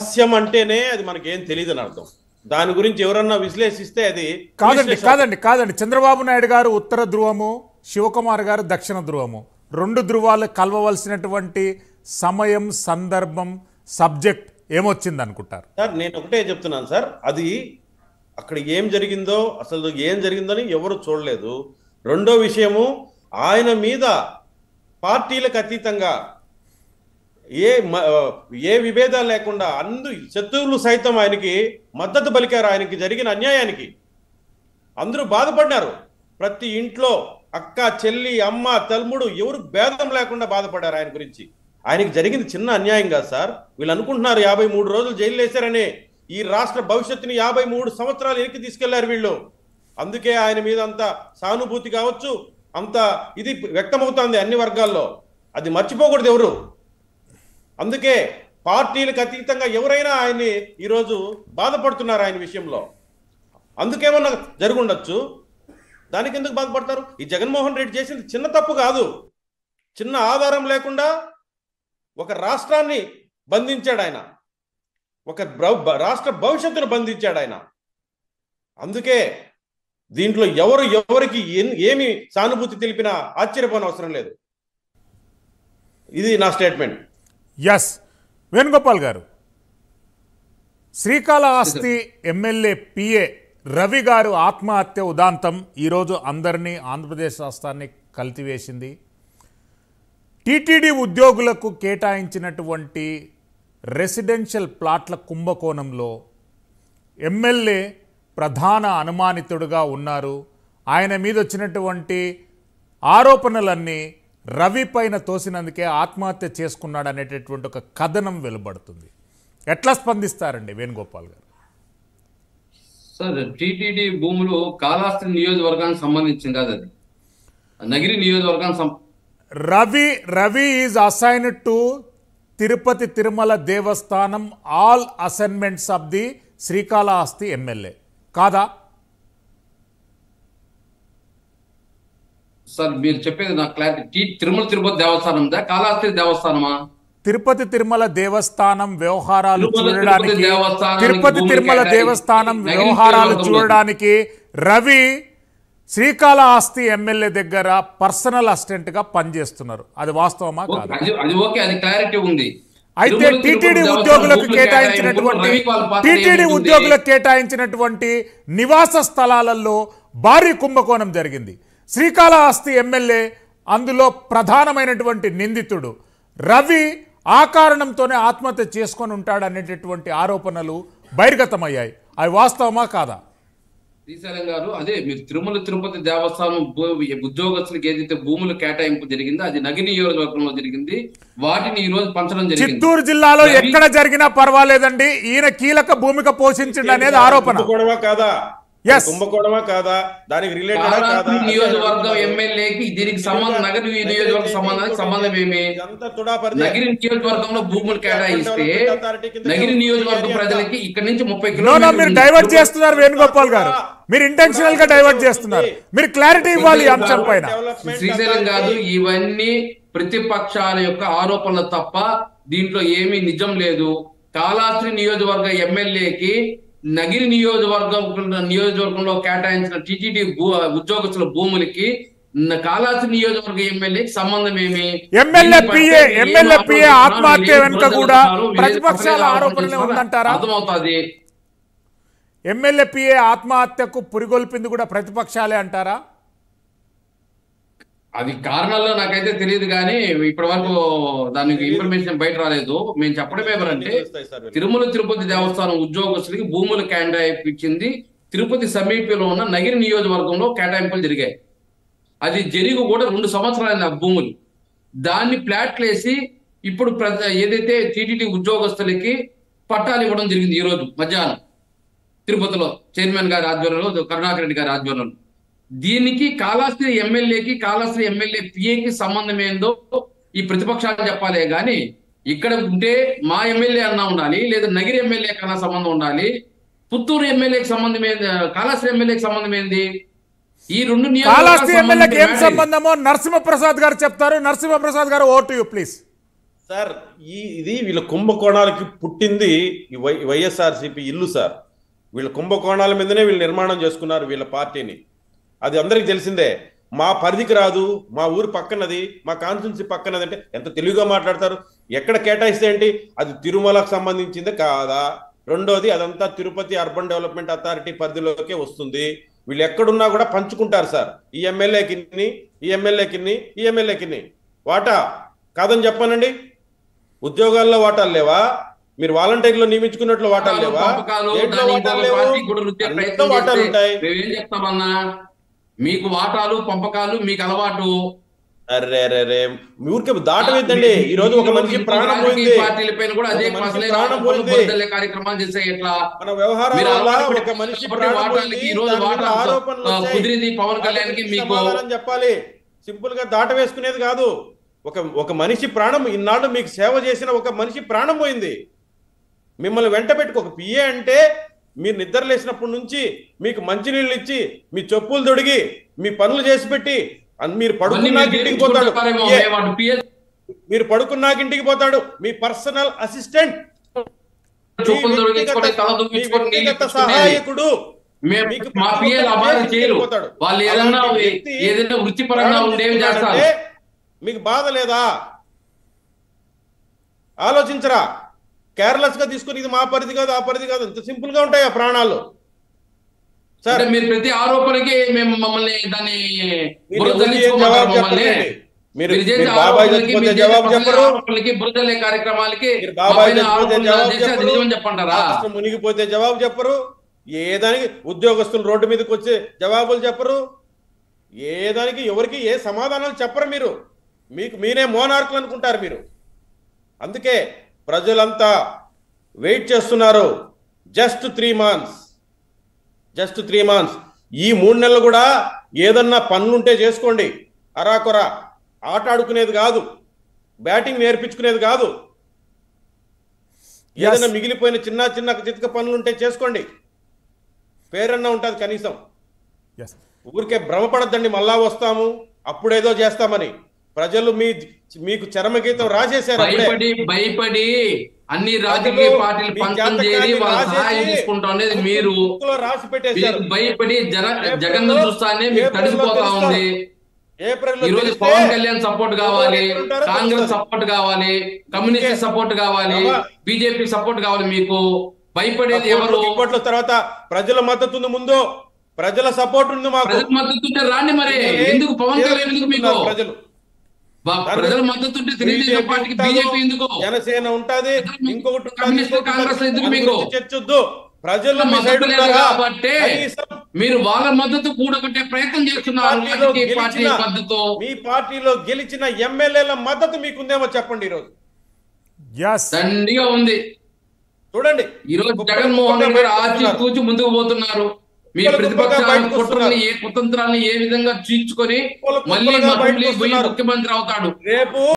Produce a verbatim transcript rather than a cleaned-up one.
రహస్యం అంటేనే అది మనకేం తెలియదని అర్థం. దాని గురించి ఎవరన్నా విశ్లేషిస్తే అది కాదండి కాదండి కాదండి చంద్రబాబు నాయుడు గారు ఉత్తర ధ్రువము, శివకుమార్ గారు దక్షిణ ధ్రువము, రెండు ధ్రువాలు కలవవలసినటువంటి సమయం, సందర్భం, సబ్జెక్ట్ ఏమొచ్చింది అనుకుంటారు సార్? నేను ఒకటే చెప్తున్నాను సార్, అది అక్కడ ఏం జరిగిందో అసలు ఏం జరిగిందని ఎవరు చూడలేదు. రెండో విషయము, ఆయన మీద పార్టీలకు అతీతంగా ఏ ఏ విభేదాలు లేకుండా అందు శత్రువులు సైతం ఆయనకి మద్దతు పలికారు. ఆయనకి జరిగిన అన్యాయానికి అందరూ బాధపడ్డారు. ప్రతి ఇంట్లో అక్క, చెల్లి, అమ్మ, తమ్ముడు ఎవరు భేదం లేకుండా బాధపడ్డారు ఆయన గురించి. ఆయనకి జరిగింది చిన్న అన్యాయం కాదు సార్. వీళ్ళు అనుకుంటున్నారు యాభై మూడు రోజులు జైలు వేశారని ఈ రాష్ట్ర భవిష్యత్తుని యాభై మూడు సంవత్సరాలు వెనక్కి తీసుకెళ్లారు వీళ్ళు. అందుకే ఆయన మీద అంత సానుభూతి కావచ్చు, అంత ఇది వ్యక్తమవుతోంది అన్ని వర్గాల్లో. అది మర్చిపోకూడదు ఎవరు. అందుకే పార్టీలకు అతీతంగా ఎవరైనా ఆయన్ని ఈరోజు బాధపడుతున్నారు ఆయన విషయంలో. అందుకేమన్నా జరుగుండొచ్చు, దానికి ఎందుకు బాధపడతారు? ఈ జగన్మోహన్ రెడ్డి చేసింది చిన్న తప్పు కాదు. చిన్న ఆధారం లేకుండా ఒక రాష్ట్రాన్ని బంధించాడు ఆయన, ఒక రాష్ట్ర భవిష్యత్తును బంధించాడు ఆయన. అందుకే దీంట్లో ఎవరు ఎవరికి ఏమి సానుభూతి తెలిపినా ఆశ్చర్యపోని అవసరం లేదు. ఇది నా స్టేట్మెంట్. ఎస్ వేణుగోపాల్ గారు, శ్రీకాళహస్తి ఎమ్మెల్యే పిఏ రవి గారు ఆత్మహత్య ఉదాంతం ఈరోజు అందరినీ, ఆంధ్రప్రదేశ్ రాష్ట్రాన్ని కలిసివేసింది. టీటీడీ ఉద్యోగులకు కేటాయించినటువంటి రెసిడెన్షియల్ ప్లాట్ల కుంభకోణంలో ఎమ్మెల్యే ప్రధాన అనుమానితుడుగా ఉన్నారు. ఆయన మీద వచ్చినటువంటి ఆరోపణలన్నీ రవి పైన తోసినందుకే ఆత్మహత్య చేసుకున్నాడు అనేటటువంటి ఒక కథనం వెలువడుతుంది. ఎట్లా స్పందిస్తారండి వేణుగోపాల్ గారు? సార్, టీటీడీ భూములు కాళహస్తి నియోజకవర్గానికి సంబంధించింది కాదు, అది నగిరి నియోజకవర్గానికి. Ravi Ravi is assigned to Tirupati Tirumala Devasthanam all assignments of the Srikalahasti MLA కాదా? సార్, మీరు చెప్పేది నాకు క్లారిటీ. తిరుమల తిరుపతి దేవస్థానం కాళహస్తి దేవస్థానమా? తిరుపతి తిరుమల దేవస్థానం వ్యవహారాలు చూడడానికి తిరుపతి తిరుమల దేవస్థానం వ్యవహారాలు చూడడానికి రవి శ్రీకాళహస్తి ఎమ్మెల్యే దగ్గర పర్సనల్ అసిస్టెంట్ గా పనిచేస్తున్నారు. అది వాస్తవమా కాదా? అది ఓకే, అది క్లారిటీ ఉంది. అయితే టీటీడీ ఉద్యోగులకు కేటాయించినటువంటి టీటీడీ ఉద్యోగులకు కేటాయించినటువంటి నివాస స్థలాలలో భారీ కుంభకోణం జరిగింది. శ్రీకాళహస్తి ఎమ్మెల్యే అందులో ప్రధానమైనటువంటి నిందితుడు. రవి ఆ కారణంతోనే ఆత్మహత్య చేసుకొని ఉంటాడు అనేటటువంటి ఆరోపణలు బహిర్గతమయ్యాయి. అవి వాస్తవమా కాదా? శ్రీశైలం గారు, అదే మీరు తిరుమల తిరుపతి దేవస్థానం ఉద్యోగస్తులకు ఏదైతే భూములు కేటాయింపు జరిగిందో అది నగిరి నియోజకవర్గంలో జరిగింది. వాటిని ఈ రోజు పంచడం జరిగింది. చిత్తూరు జిల్లాలో ఎక్కడ జరిగినా పర్వాలేదండి, ఈయన కీలక భూమిక పోషించండి అనేది ఆరోపణ. కాదా? కుంభకోణమా కాదా? దానికి రిలేటెడ్ నియోజకవర్గం ఎమ్మెల్యేకి దీనికి సంబంధం, నగరి నియోజకవర్గ సంబంధానికి సంబంధం ఏమి? నగిరి నియోజకవర్గంలో భూములు కేటాయిస్తే నగిరి నియోజకవర్గ ప్రజలకి ఇక్కడ నుంచి ముప్పై కిలోమీటర్లు మీరు డైవర్ట్ చేస్తున్నారు వేణుగోపాల్ గారు. మీరు ఇంటెన్షనల్ గా డైవర్ట్ చేస్తున్నారు. మీరు క్లారిటీ ఇవ్వాలి ఈ అంశం పైన. శ్రీశైలం కాదు, ఇవన్నీ ప్రతిపక్షాల యొక్క ఆరోపణలు తప్ప దీంట్లో ఏమీ నిజం లేదు. కాళహస్తి నియోజకవర్గ ఎమ్మెల్యేకి నగిరి నియోజకవర్గం నియోజకవర్గంలో కేటాయించిన టీటీడీ ఉద్యోగస్తుల భూములకి కాళహస్తి నియోజకవర్గ ఎమ్మెల్యేకి సంబంధం ఏమి? ఎమ్మెల్యే పిఏ ఎమ్మెల్యే పిఏ ఆత్మహత్య వెనుక కూడా ప్రతిపక్షాల ఆరోపణలే ఉందంటారా? అర్థమవుతుంది. ఎమ్మెల్యే పిఏ ఆత్మహత్యకు పురిగొల్పింది కూడా ప్రతిపక్షాలే అంటారా? అది కారణాల్లో నాకైతే తెలియదు, కానీ ఇప్పటి వరకు దానికి ఇన్ఫర్మేషన్ బయట రాలేదు. మేము చెప్పడం ఏమంటే తిరుమల తిరుపతి దేవస్థానం ఉద్యోగస్తులకి భూములు కేటాయింపు ఇచ్చింది తిరుపతి సమీపంలో ఉన్న నగిరి నియోజకవర్గంలో కేటాయింపులు జరిగాయి. అది జరిగి కూడా రెండు సంవత్సరాలైన భూములు దాన్ని ప్లాట్లు వేసి ఇప్పుడు ఏదైతే టీటీడీ ఉద్యోగస్తులకి పట్టాలు ఇవ్వడం జరిగింది. ఈ రోజు మధ్యాహ్నం తిరుపతిలో చైర్మన్ గారి ఆధ్వర్యంలో, కరుణాకర్ రెడ్డి గారి ఆధ్వర్యంలో. దీనికి కాళహస్తి ఎమ్మెల్యేకి కాళహస్తి ఎమ్మెల్యే పిఏకి సంబంధం ఏందో ఈ ప్రతిపక్షాలు చెప్పాలే గాని, ఇక్కడ ఉంటే మా ఎమ్మెల్యే అన్నా ఉండాలి, లేదా నగిరి ఎమ్మెల్యే కన్నా సంబంధం ఉండాలి. పుత్తూరు ఎమ్మెల్యేకి సంబంధం ఏంది, కాళహస్తి ఎమ్మెల్యేకి సంబంధం ఏంది? ఈ రెండు కాళహస్తి ఎమ్మెల్యేకి ఏం సంబంధమో నరసింహప్రసాద్ గారు చెప్తారు. నరసింహప్రసాద్ గారు, over to you please. Sir ఈ ఇది వీళ్ళ కుంభకోణాలకి పుట్టింది ఈ వై వైఎస్ఆర్సీపీ ఇల్లు సార్. వీళ్ళ కుంభకోణాల మీదనే వీళ్ళు నిర్మాణం చేసుకున్నారు వీళ్ళ పార్టీని. అది అందరికి తెలిసిందే. మా పరిధికి రాదు, మా ఊరు పక్కనది, మా కాన్స్టిట్యున్సీ పక్కనది అంటే ఎంత తెలుగుగా మాట్లాడతారు. ఎక్కడ కేటాయిస్తే ఏంటి, అది తిరుమలకు సంబంధించిందే కాదా? రెండోది అదంతా తిరుపతి అర్బన్ డెవలప్మెంట్ అథారిటీ పరిధిలోకే వస్తుంది. వీళ్ళు ఎక్కడున్నా కూడా పంచుకుంటారు సార్. ఈ ఎమ్మెల్యేకిన్ని, ఈ ఎమ్మెల్యేకిన్ని, ఈ ఎమ్మెల్యేకిన్ని వాటా కాదని చెప్పానండి. ఉద్యోగాల్లో వాటాలు లేవా? మీరు వాలంటీర్లో నియమించుకున్నట్లు వాటాలు లేవా? దేంట్లో వాటాలు లేవు? అన్నిట్లో వాటాలు ఉంటాయి. ఏం చెప్తామన్నా, మీకు వాటాలు పంపకాలు మీకు అలవాటు. అరే అరే ఊరికే దాటవేద్దండి. ఈ రోజు ఒక మనిషి ప్రాణం పోయింది, పార్టీలపైన కూడా అదే ప్రాణం పోయింది, కార్యక్రమాలు చేసే ఎట్లా మన వ్యవహారాల వల్ల ఒక మనిషి ప్రాణం పోయింది. ఈ రోజు ఆరోపణలు కుదిరింది పవన్ కళ్యాణ్ కి, మీకు చెప్పాలి. సింపుల్ గా దాట వేసుకునేది కాదు. ఒక ఒక మనిషి ప్రాణం, ఇన్నాళ్ళు మీకు సేవ చేసిన ఒక మనిషి ప్రాణం పోయింది. మిమ్మల్ని వెంట పెట్టుకు ఒక పిఏ అంటే మీరు నిద్ర లేచినప్పటి నుంచి మీకు మంచినీళ్ళు ఇచ్చి, మీ చెప్పులు తొడిగి, మీ పనులు చేసి పెట్టి, మీరు పడుకున్నాక ఇంటికి పోతాడు. మీరు పడుకున్నాక ఇంటికి పోతాడు మీ పర్సనల్ అసిస్టెంట్, సహాయకుడు. మీకు బాధ లేదా? ఆలోచించరా? కేర్లెస్ గా తీసుకుని ఇది మా పరిధి కాదు, ఆ పరిధి కాదు, ఇంత సింపుల్ గా ఉంటాయి ఆ ప్రాణాలు. సరే, మీరు ప్రతి ఆరోపణకి మేము మమ్మల్ని దాన్ని బురదలే కార్యక్రమాలకి చెప్పంటారా? మునిగిపోతే జవాబు చెప్పరు. ఏదానికి ఉద్యోగస్తులు రోడ్డు మీదకి వచ్చే జవాబులు చెప్పరు. ఏదానికి ఎవరికి ఏ సమాధానాలు చెప్పరు. మీరు మీకు మీరే మోనార్కులు అనుకుంటారు మీరు. అందుకే ప్రజలంతా వెయిట్ చేస్తున్నారు. Just three months just three months ఈ మూడు నెలలు కూడా ఏదన్నా పనులుంటే చేసుకోండి. అరాకొర ఆట ఆడుకునేది కాదు, బ్యాటింగ్ నేర్పించుకునేది కాదు. ఏదైనా మిగిలిపోయిన చిన్న చిన్న చితక పనులుంటే చేసుకోండి, పేరన్నా ఉంటుంది కనీసం. ఊరికే భ్రమపడద్దండి మళ్ళా వస్తాము అప్పుడేదో చేస్తామని. ప్రజలు మీ మీకు చరమగీతం రాసేశారు. భయపడి భయపడి అన్ని రాజకీయ పార్టీలు పంచం చేరి వాళ్ళ సహాయం తీసుకుంటా ఉండేది మీరు. రాసి పెట్టేశారు. భయపడి జన జగన్ చూస్తానే మీకు తడిసిపోతా ఉంది. ఈ రోజు పవన్ కళ్యాణ్ సపోర్ట్ కావాలి, కాంగ్రెస్ సపోర్ట్ కావాలి, కమ్యూనిస్ట్ సపోర్ట్ కావాలి, బీజేపీ సపోర్ట్ కావాలి. మీకు భయపడేది ఎవరు? ఇప్పట్లో తర్వాత ప్రజల మద్దతు ఉంది, ముందు ప్రజల సపోర్ట్ ఉంది. మాకు ప్రజల మద్దతు ఉంటే రాండి. మరి ఎందుకు పవన్ కళ్యాణ్ ఎందుకు? మీకు ప్రజలు ప్రజల మద్దతు ఉంటే తెలుగుదేశం పార్టీకి, బీజేపీ ఎందుకు? జనసేన ఉంటది, ఇంకొకటి కమ్యూనిస్ట్, కాంగ్రెస్ ఎందుకు? మీకు చర్చొద్దు. ప్రజల మద్దతు లేదు కాబట్టి మీరు వాళ్ళ మద్దతు కూడగట్టే ప్రయత్నం చేస్తున్నారు. మద్దతు మీ పార్టీలో గెలిచిన ఎమ్మెల్యేల మద్దతు మీకుందేమో చెప్పండి. ఈరోజు దండిగా ఉంది. చూడండి, ఈ రోజు జగన్మోహన్ రెడ్డి గారు ఆచి తూచి ముందుకు పోతున్నారు. మీ ప్రతిపక్షాలను కుట్రల్ని, ఏ కుతంత్రాన్ని ఏ విధంగా చీల్చుకొని మళ్ళీ ముఖ్యమంత్రి అవుతాడు. రేపు